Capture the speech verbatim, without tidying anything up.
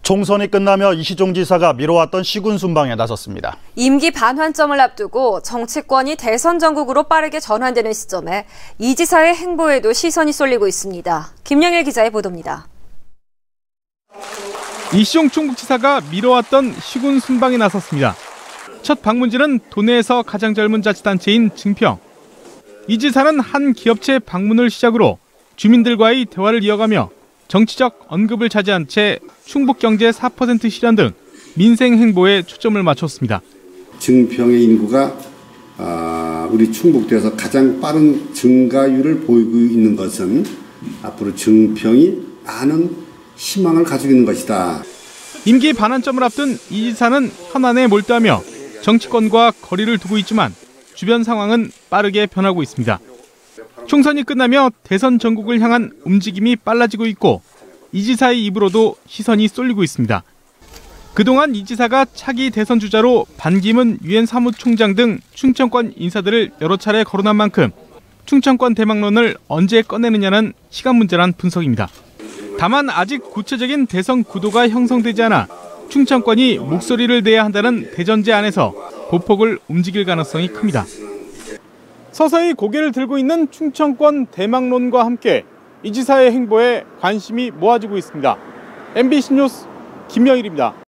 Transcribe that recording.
총선이 끝나며 이시종 지사가 미뤄왔던 시군 순방에 나섰습니다. 임기 반환점을 앞두고 정치권이 대선 전국으로 빠르게 전환되는 시점에 이 지사의 행보에도 시선이 쏠리고 있습니다. 김영일 기자의 보도입니다. 이시종 충북지사가 미뤄왔던 시군 순방에 나섰습니다. 첫 방문지는 도내에서 가장 젊은 자치단체인 증평. 이 지사는 한 기업체 방문을 시작으로 주민들과의 대화를 이어가며 정치적 언급을 차지한 채 충북경제 사 퍼센트 실현 등 민생 행보에 초점을 맞췄습니다. 증평의 인구가 우리 충북도에서 가장 빠른 증가율을 보이고 있는 것은 앞으로 증평이 많은 희망을 가지고 있는 것이다. 임기 반환점을 앞둔 이 지사는 현안에 몰두하며 정치권과 거리를 두고 있지만 주변 상황은 빠르게 변하고 있습니다. 총선이 끝나며 대선 전국을 향한 움직임이 빨라지고 있고 이 지사의 입으로도 시선이 쏠리고 있습니다. 그동안 이 지사가 차기 대선 주자로 반기문 유엔 사무총장 등 충청권 인사들을 여러 차례 거론한 만큼 충청권 대망론을 언제 꺼내느냐는 시간 문제란 분석입니다. 다만 아직 구체적인 대선 구도가 형성되지 않아 충청권이 목소리를 내야 한다는 대전제 안에서 보폭을 움직일 가능성이 큽니다. 서서히 고개를 들고 있는 충청권 대망론과 함께 이 지사의 행보에 관심이 모아지고 있습니다. 엠비씨 뉴스 김영일입니다.